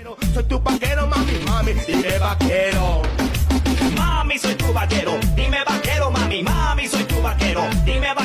Soy tu vaquero, mami, mami, dime vaquero. Mami, soy tu vaquero, dime vaquero, mami, mami, soy tu vaquero, dime vaquero.